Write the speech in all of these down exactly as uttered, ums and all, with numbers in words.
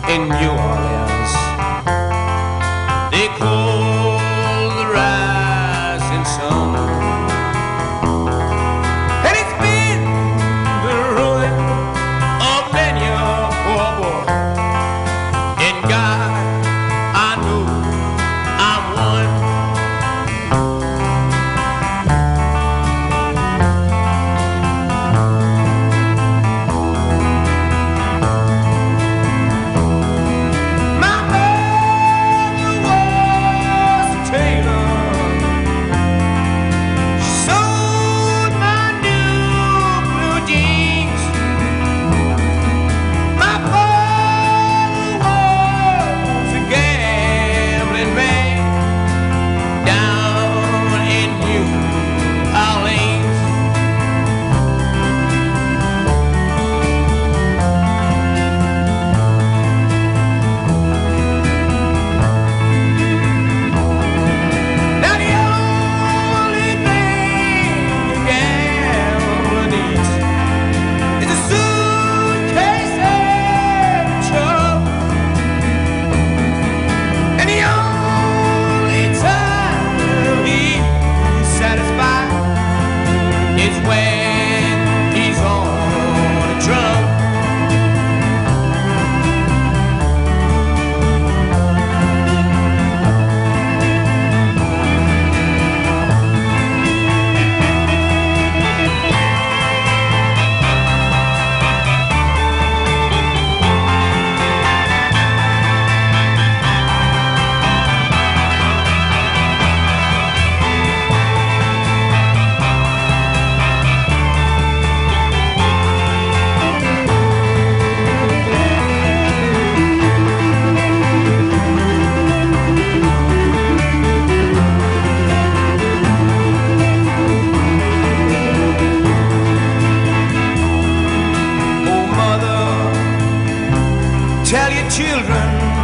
in New Orleans. They call the rising sun, and it's been the ruin of many a poor boy. In God, I know I'm one. When he's on a drum. Tell your children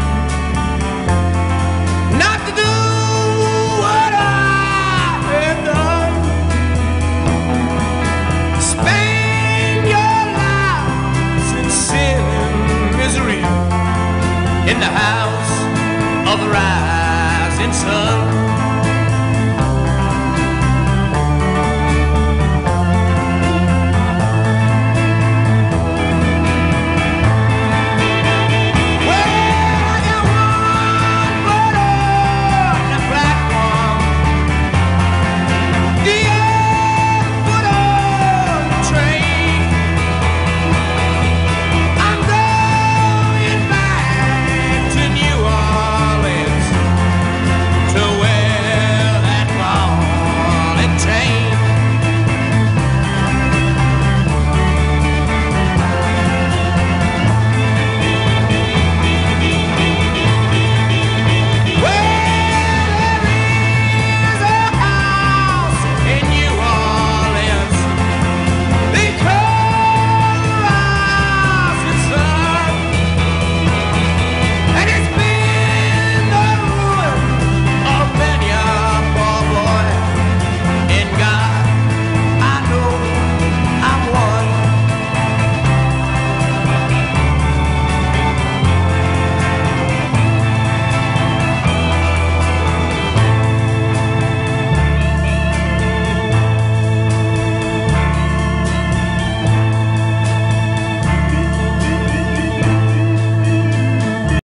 not to do what I have done. Spend your lives in sin and misery in the house of the rising sun.